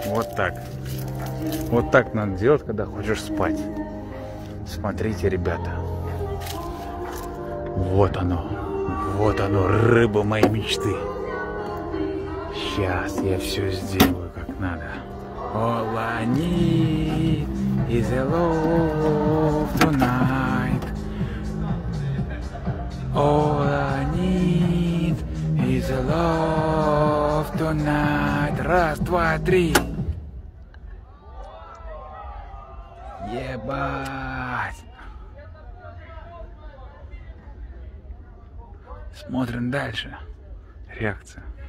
Вот так. Вот так надо делать, когда хочешь спать. Смотрите, ребята. Вот оно. Вот оно, рыба моей мечты. Сейчас я все сделаю как надо. All I need is a love tonight. All I need is a love tonight. Раз, два, три. Ебать. Смотрим дальше. Реакция.